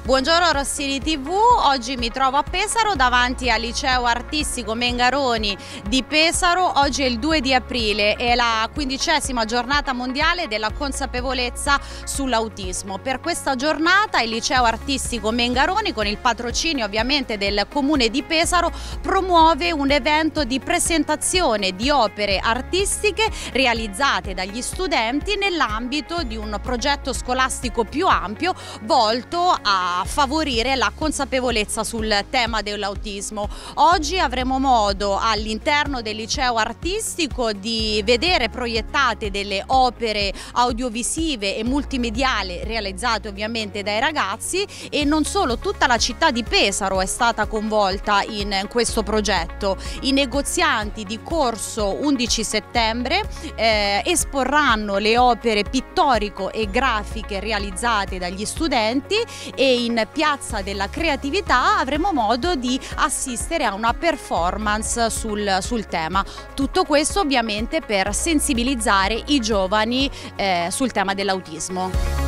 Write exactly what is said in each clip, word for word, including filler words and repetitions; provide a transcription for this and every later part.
Buongiorno Rossini tivù, oggi mi trovo a Pesaro davanti al liceo artistico Mengaroni di Pesaro. Oggi è il due di aprile, è la quindicesima giornata mondiale della consapevolezza sull'autismo. Per questa giornata il liceo artistico Mengaroni, con il patrocinio ovviamente del comune di Pesaro, promuove un evento di presentazione di opere artistiche realizzate dagli studenti nell'ambito di un progetto scolastico più ampio volto a favorire la consapevolezza sul tema dell'autismo. Oggi avremo modo all'interno del liceo artistico di vedere proiettate delle opere audiovisive e multimediali realizzate ovviamente dai ragazzi, e non solo, tutta la città di Pesaro è stata coinvolta in questo progetto. I negozianti di corso undici settembre eh, esporranno le opere pittorico e grafiche realizzate dagli studenti, e in Piazza della Creatività avremo modo di assistere a una performance sul, sul tema. Tutto questo ovviamente per sensibilizzare i giovani eh, sul tema dell'autismo.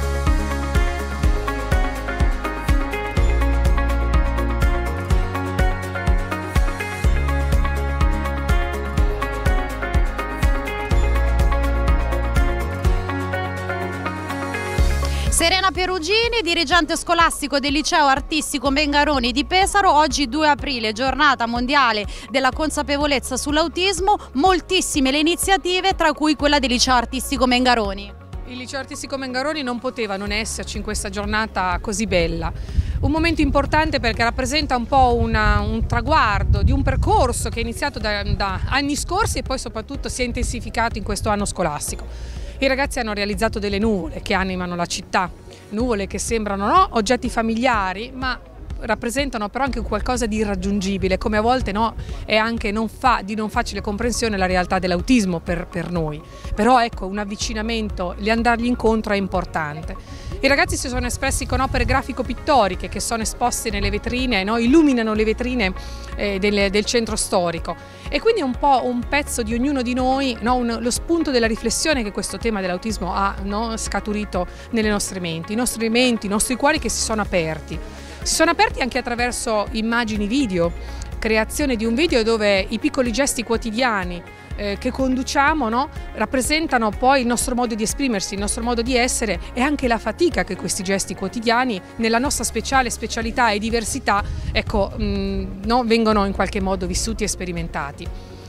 Serena Perugini, dirigente scolastico del liceo artistico Mengaroni di Pesaro. Oggi due aprile, giornata mondiale della consapevolezza sull'autismo, moltissime le iniziative, tra cui quella del liceo artistico Mengaroni. Il liceo artistico Mengaroni non poteva non esserci in questa giornata così bella. Un momento importante perché rappresenta un po' una, un traguardo di un percorso che è iniziato da, da anni scorsi e poi soprattutto si è intensificato in questo anno scolastico. I ragazzi hanno realizzato delle nuvole che animano la città, nuvole che sembrano no, oggetti familiari, ma rappresentano però anche qualcosa di irraggiungibile, come a volte no, è anche non fa, di non facile comprensione la realtà dell'autismo per, per noi. Però ecco, un avvicinamento, andargli incontro è importante. I ragazzi si sono espressi con opere grafico-pittoriche che sono esposte nelle vetrine, no? Illuminano le vetrine eh, del, del centro storico, e quindi è un po' un pezzo di ognuno di noi, no? un, lo spunto della riflessione che questo tema dell'autismo ha no? scaturito nelle nostre menti, i nostri menti, i nostri cuori che si sono aperti. Si sono aperti anche attraverso immagini video, creazione di un video dove i piccoli gesti quotidiani eh, che conduciamo no, rappresentano poi il nostro modo di esprimersi, il nostro modo di essere, e anche la fatica che questi gesti quotidiani, nella nostra speciale specialità e diversità, ecco, mh, no, vengono in qualche modo vissuti e sperimentati.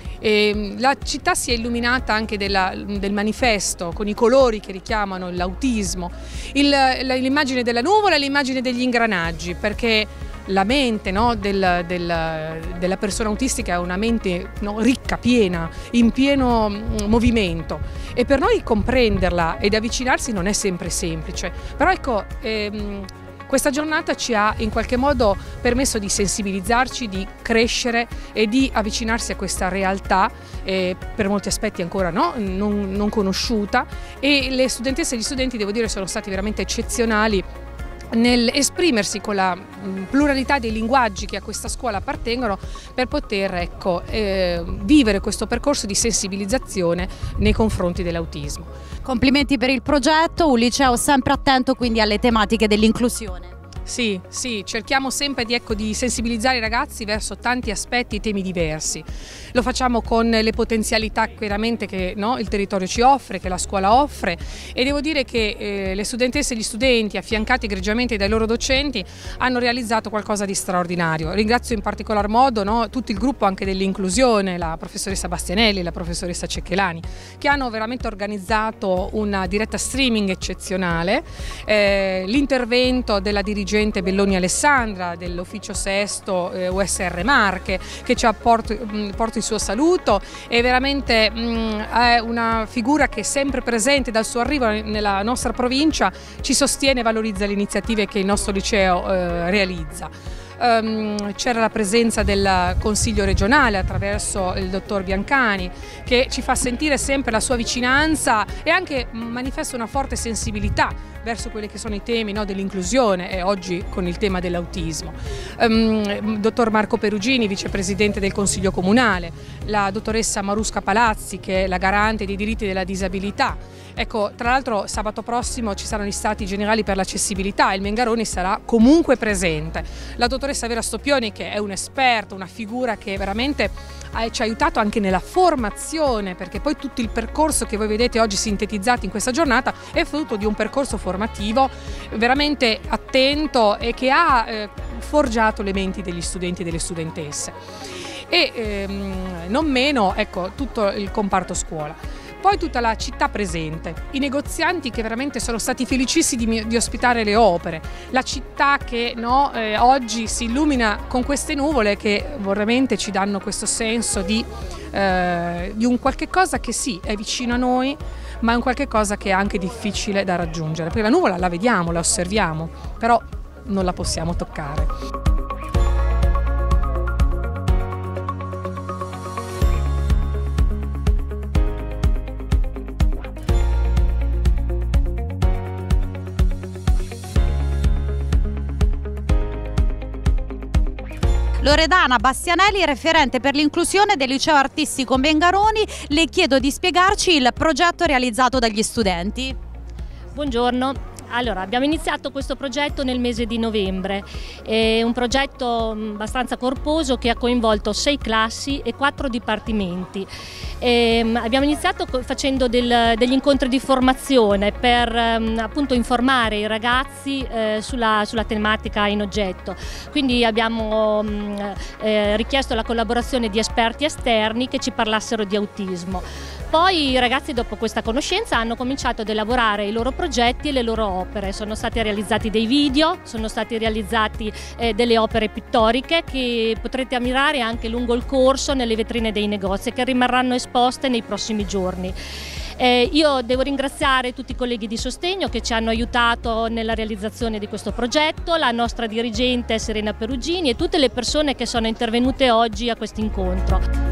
E la città si è illuminata anche della, del manifesto con i colori che richiamano l'autismo, l'immagine della nuvola e l'immagine degli ingranaggi, perché la mente no, del, del, della persona autistica è una mente no, ricca, piena, in pieno movimento, e per noi comprenderla ed avvicinarsi non è sempre semplice, però ecco ehm, questa giornata ci ha in qualche modo permesso di sensibilizzarci, di crescere e di avvicinarsi a questa realtà eh, per molti aspetti ancora no, non, non conosciuta, e le studentesse e gli studenti, devo dire, sono stati veramente eccezionali nell'esprimersi con la pluralità dei linguaggi che a questa scuola appartengono, per poter ecco, eh, vivere questo percorso di sensibilizzazione nei confronti dell'autismo. Complimenti per il progetto, un liceo sempre attento quindi alle tematiche dell'inclusione. Sì, sì, cerchiamo sempre di, ecco, di sensibilizzare i ragazzi verso tanti aspetti e temi diversi. Lo facciamo con le potenzialità veramente che no, il territorio ci offre, che la scuola offre, e devo dire che eh, le studentesse e gli studenti, affiancati egregiamente dai loro docenti, hanno realizzato qualcosa di straordinario. Ringrazio in particolar modo no, tutto il gruppo anche dell'inclusione, la professoressa Bastianelli, la professoressa Cecchelani, che hanno veramente organizzato una diretta streaming eccezionale, eh, l'intervento della dirigente Belloni Alessandra dell'ufficio sesto eh, U S R Marche, che ci apporta il suo saluto, è veramente mh, è una figura che è sempre presente dal suo arrivo nella nostra provincia, ci sostiene e valorizza le iniziative che il nostro liceo eh, realizza. Um, c'era la presenza del Consiglio regionale attraverso il dottor Biancani, che ci fa sentire sempre la sua vicinanza e anche manifesta una forte sensibilità verso quelli che sono i temi, no, dell'inclusione, e oggi con il tema dell'autismo. Um, dottor Marco Perugini, vicepresidente del Consiglio Comunale, la dottoressa Marusca Palazzi, che è la garante dei diritti della disabilità. Ecco, tra l'altro sabato prossimo ci saranno gli Stati Generali per l'accessibilità e il Mengaroni sarà comunque presente. La dottoressa Vera Stoppioni, che è un'esperta, una figura che veramente ci ha aiutato anche nella formazione, perché poi tutto il percorso che voi vedete oggi sintetizzato in questa giornata è frutto di un percorso formativo veramente attento e che ha eh, forgiato le menti degli studenti e delle studentesse. E ehm, non meno, ecco, tutto il comparto scuola. Poi tutta la città presente, i negozianti che veramente sono stati felicissimi di, di ospitare le opere, la città che no, eh, oggi si illumina con queste nuvole che veramente ci danno questo senso di, eh, di un qualche cosa che sì, è vicino a noi, ma è un qualche cosa che è anche difficile da raggiungere, perché la nuvola la vediamo, la osserviamo, però non la possiamo toccare. Loredana Bastianelli, referente per l'inclusione del Liceo Artistico Mengaroni, le chiedo di spiegarci il progetto realizzato dagli studenti. Buongiorno. Allora, abbiamo iniziato questo progetto nel mese di novembre, è un progetto abbastanza corposo che ha coinvolto sei classi e quattro dipartimenti. E abbiamo iniziato facendo del, degli incontri di formazione per appunto informare i ragazzi eh, sulla, sulla tematica in oggetto, quindi abbiamo eh, richiesto la collaborazione di esperti esterni che ci parlassero di autismo. Poi i ragazzi, dopo questa conoscenza, hanno cominciato ad elaborare i loro progetti e le loro opere. Sono stati realizzati dei video, sono stati realizzati eh, delle opere pittoriche che potrete ammirare anche lungo il corso nelle vetrine dei negozi, che rimarranno esposte nei prossimi giorni. Eh, io devo ringraziare tutti i colleghi di sostegno che ci hanno aiutato nella realizzazione di questo progetto, la nostra dirigente Serena Perugini e tutte le persone che sono intervenute oggi a questo incontro.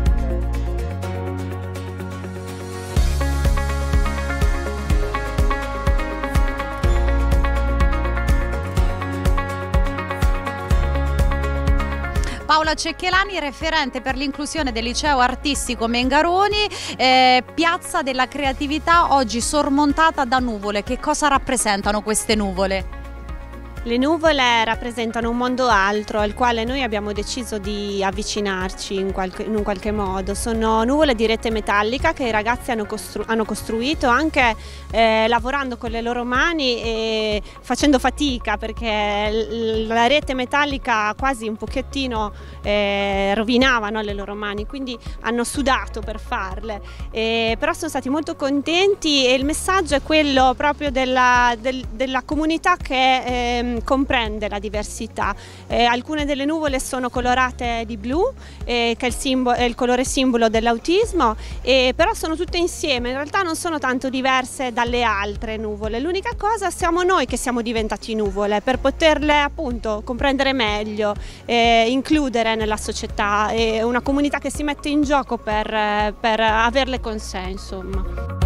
Paola Cecchelani, referente per l'inclusione del Liceo Artistico Mengaroni, eh, Piazza della Creatività, oggi sormontata da nuvole. Che cosa rappresentano queste nuvole? Le nuvole rappresentano un mondo altro al quale noi abbiamo deciso di avvicinarci in, qualche, in un qualche modo. Sono nuvole di rete metallica che i ragazzi hanno, costru hanno costruito anche eh, lavorando con le loro mani e facendo fatica, perché la rete metallica quasi un pochettino eh, rovinava, no, le loro mani, quindi hanno sudato per farle. E, però sono stati molto contenti e il messaggio è quello proprio della, del, della comunità che eh, comprende la diversità. Eh, alcune delle nuvole sono colorate di blu, eh, che è il, simbolo, è il colore simbolo dell'autismo, eh, però sono tutte insieme, in realtà non sono tanto diverse dalle altre nuvole. L'unica cosa, siamo noi che siamo diventati nuvole per poterle appunto comprendere meglio, eh, includere nella società, eh, una comunità che si mette in gioco per, per averle con sé, insomma.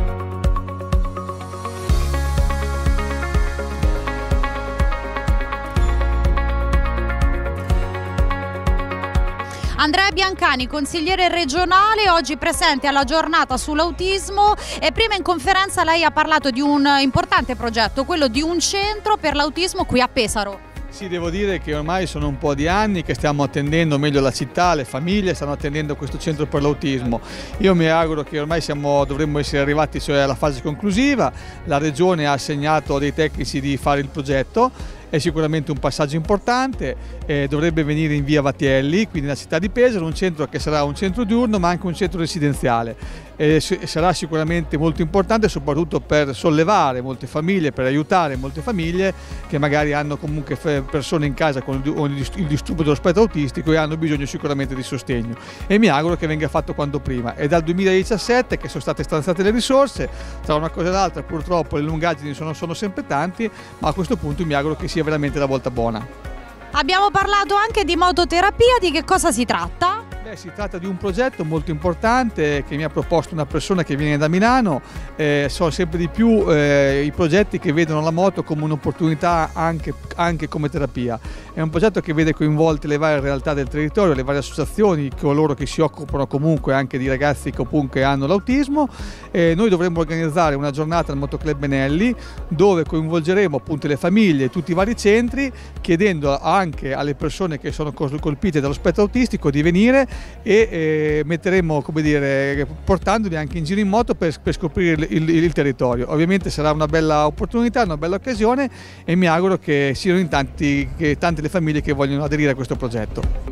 Andrea Biancani, consigliere regionale, oggi presente alla giornata sull'autismo, e prima in conferenza lei ha parlato di un importante progetto, quello di un centro per l'autismo qui a Pesaro. Sì, devo dire che ormai sono un po' di anni che stiamo attendendo, meglio la città, le famiglie stanno attendendo questo centro per l'autismo. Io mi auguro che ormai siamo, dovremmo essere arrivati, cioè, alla fase conclusiva. La Regione ha assegnato dei tecnici di fare il progetto, è sicuramente un passaggio importante, eh, dovrebbe venire in via Vatielli, quindi nella città di Pesaro, un centro che sarà un centro diurno ma anche un centro residenziale. Eh, sarà sicuramente molto importante soprattutto per sollevare molte famiglie, per aiutare molte famiglie che magari hanno comunque persone in casa con il disturbo dello spettro autistico e hanno bisogno sicuramente di sostegno, e mi auguro che venga fatto quanto prima. È dal duemiladiciassette che sono state stanziate le risorse, tra una cosa e l'altra purtroppo le lungaggini sono, sono sempre tanti, ma a questo punto mi auguro che sia veramente la volta buona. Abbiamo parlato anche di mototerapia, di che cosa si tratta? Beh, si tratta di un progetto molto importante che mi ha proposto una persona che viene da Milano. Eh, sono sempre di più eh, i progetti che vedono la moto come un'opportunità anche, anche come terapia. È un progetto che vede coinvolte le varie realtà del territorio, le varie associazioni, coloro che si occupano comunque anche di ragazzi che comunque hanno l'autismo. Eh, noi dovremmo organizzare una giornata al Motoclub Benelli dove coinvolgeremo appunto le famiglie e tutti i vari centri, chiedendo anche alle persone che sono colpite dallo spettro autistico di venire, e eh, metteremo, come dire, portandoli anche in giro in moto per, per scoprire il, il, il territorio. Ovviamente sarà una bella opportunità, una bella occasione, e mi auguro che siano in tanti, che tante le famiglie che vogliono aderire a questo progetto.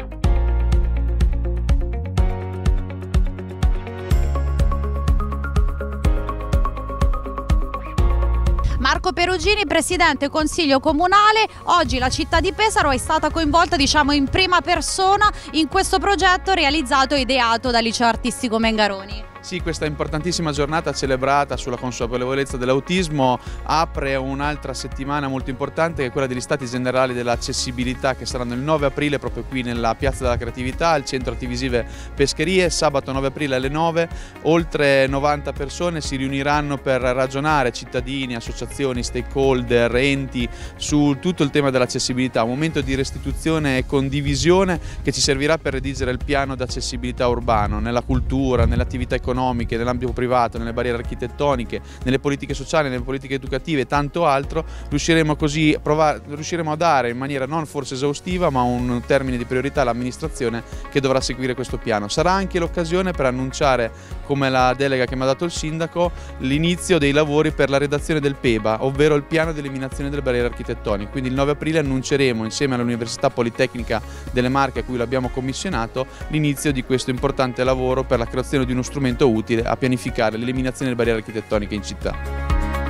Marco Perugini, Presidente Consiglio Comunale, oggi la città di Pesaro è stata coinvolta, diciamo, in prima persona in questo progetto realizzato e ideato dal Liceo Artistico Mengaroni. Sì, questa importantissima giornata celebrata sulla consapevolezza dell'autismo apre un'altra settimana molto importante, che è quella degli Stati Generali dell'Accessibilità, che saranno il nove aprile proprio qui nella Piazza della Creatività, al Centro Artivisive Pescherie, sabato nove aprile alle nove. Oltre novanta persone si riuniranno per ragionare, cittadini, associazioni, stakeholder, enti, su tutto il tema dell'accessibilità, un momento di restituzione e condivisione che ci servirà per redigere il piano di accessibilità urbano, nella cultura, nelle attività economiche, economiche, nell'ambito privato, nelle barriere architettoniche, nelle politiche sociali, nelle politiche educative e tanto altro. Riusciremo così a provare, riusciremo a dare in maniera non forse esaustiva, ma un termine di priorità all'amministrazione che dovrà seguire questo piano. Sarà anche l'occasione per annunciare, come la delega che mi ha dato il sindaco, l'inizio dei lavori per la redazione del P E B A, ovvero il piano di eliminazione delle barriere architettoniche. Quindi il nove aprile annunceremo insieme all'Università Politecnica delle Marche, a cui l'abbiamo commissionato, l'inizio di questo importante lavoro per la creazione di uno strumento utile a pianificare l'eliminazione delle barriere architettoniche in città.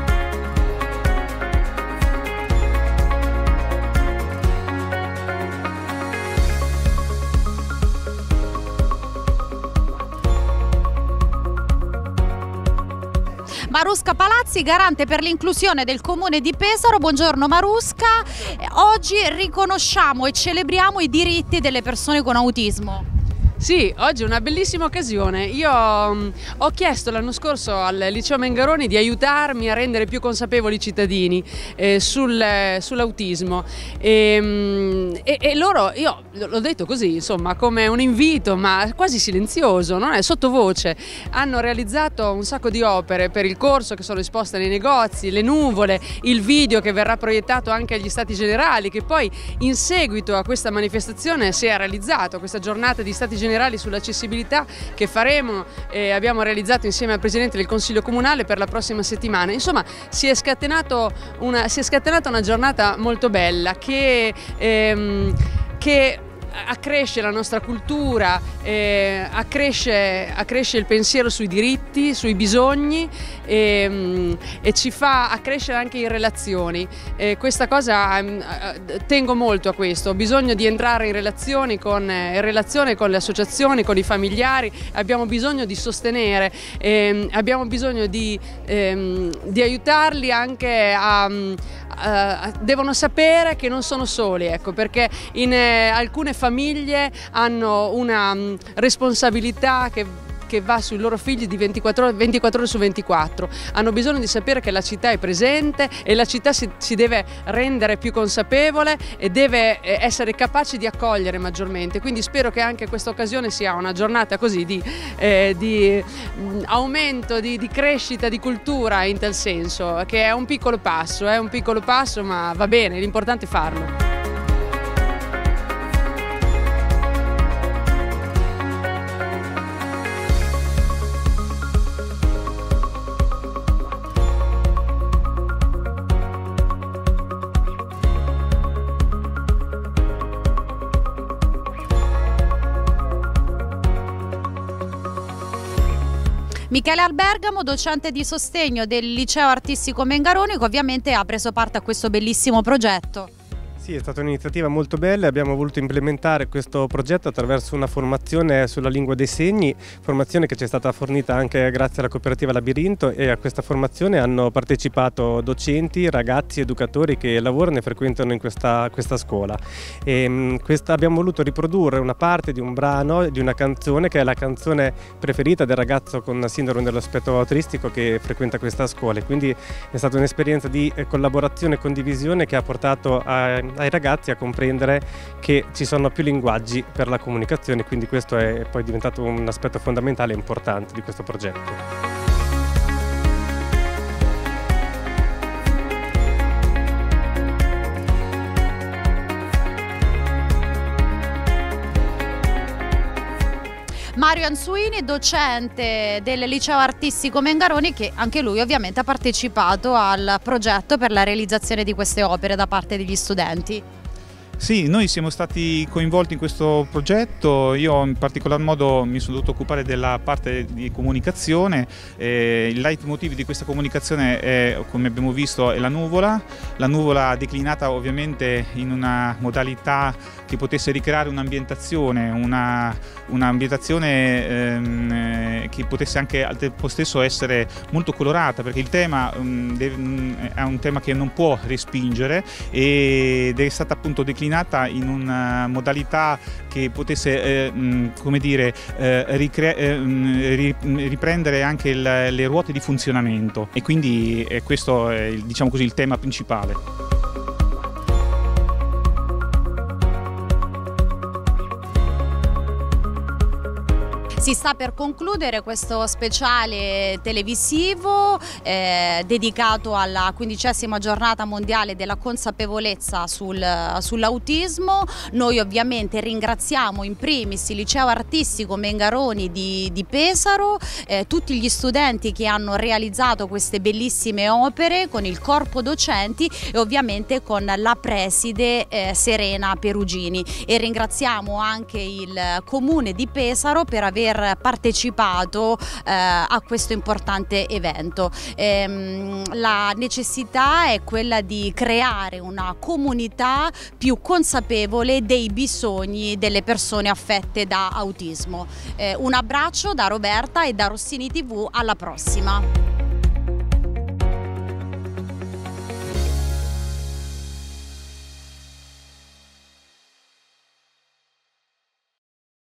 Marusca Palazzi, garante per l'inclusione del Comune di Pesaro. Buongiorno Marusca, oggi riconosciamo e celebriamo i diritti delle persone con autismo. Sì, oggi è una bellissima occasione. Io um, ho chiesto l'anno scorso al Liceo Mengaroni di aiutarmi a rendere più consapevoli i cittadini eh, sul, sull'autismo e, um, e, e loro, io l'ho detto così, insomma, come un invito, ma quasi silenzioso, non è sottovoce. Hanno realizzato un sacco di opere per il corso che sono esposte nei negozi, le nuvole, il video che verrà proiettato anche agli Stati Generali, che poi in seguito a questa manifestazione si è realizzato, questa giornata di Stati Generali sull'accessibilità che faremo e eh, abbiamo realizzato insieme al Presidente del Consiglio Comunale per la prossima settimana. Insomma, si è, scatenato una, si è scatenata una giornata molto bella che, ehm, che accresce la nostra cultura, eh, accresce, accresce il pensiero sui diritti, sui bisogni e, e ci fa accrescere anche in relazioni. E questa cosa, eh, tengo molto a questo, ho bisogno di entrare in relazioni con, eh, in relazione con le associazioni, con i familiari, abbiamo bisogno di sostenere, eh, abbiamo bisogno di, eh, di aiutarli anche a, a, devono sapere che non sono soli, ecco, perché in eh, alcune famiglie hanno una um, responsabilità che che va sui loro figli di ventiquattro ore su ventiquattro, hanno bisogno di sapere che la città è presente e la città si, si deve rendere più consapevole e deve essere capace di accogliere maggiormente, quindi spero che anche questa occasione sia una giornata così di, eh, di mh, aumento, di, di crescita, di cultura in tal senso, che è un piccolo passo, è un piccolo passo ma va bene, l'importante è farlo. Michele Albergamo, docente di sostegno del Liceo Artistico Mengaroni, che ovviamente ha preso parte a questo bellissimo progetto. Sì, è stata un'iniziativa molto bella e abbiamo voluto implementare questo progetto attraverso una formazione sulla lingua dei segni, formazione che ci è stata fornita anche grazie alla cooperativa Labirinto, e a questa formazione hanno partecipato docenti, ragazzi, educatori che lavorano e frequentano in questa, questa scuola. E, questa, abbiamo voluto riprodurre una parte di un brano, di una canzone che è la canzone preferita del ragazzo con sindrome dello spettro autistico che frequenta questa scuola, e quindi è stata un'esperienza di collaborazione e condivisione che ha portato a ai ragazzi a comprendere che ci sono più linguaggi per la comunicazione, quindi questo è poi diventato un aspetto fondamentale e importante di questo progetto. Mario Ansuini, docente del Liceo Artistico Mengaroni, che anche lui ovviamente ha partecipato al progetto per la realizzazione di queste opere da parte degli studenti. Sì, noi siamo stati coinvolti in questo progetto, io in particolar modo mi sono dovuto occupare della parte di comunicazione. Eh, il leitmotiv di questa comunicazione è, come abbiamo visto, è la nuvola, la nuvola declinata ovviamente in una modalità che potesse ricreare un'ambientazione, una, un'ambientazione ehm, che potesse anche al tempo stesso essere molto colorata, perché il tema um, deve, è un tema che non può respingere ed è stata appunto declinata in una modalità che potesse eh, come dire, eh, ricre- eh, riprendere anche il, le ruote di funzionamento, e quindi eh, questo è, diciamo così, il tema principale. Si sta per concludere questo speciale televisivo eh, dedicato alla quindicesima giornata mondiale della consapevolezza sul, sull'autismo. Noi ovviamente ringraziamo in primis il Liceo Artistico Mengaroni di, di Pesaro, eh, tutti gli studenti che hanno realizzato queste bellissime opere con il corpo docenti e ovviamente con la preside eh, Serena Perugini, e ringraziamo anche il Comune di Pesaro per aver partecipato eh, a questo importante evento. Ehm, la necessità è quella di creare una comunità più consapevole dei bisogni delle persone affette da autismo. Eh, un abbraccio da Roberta e da Rossini tivù, alla prossima!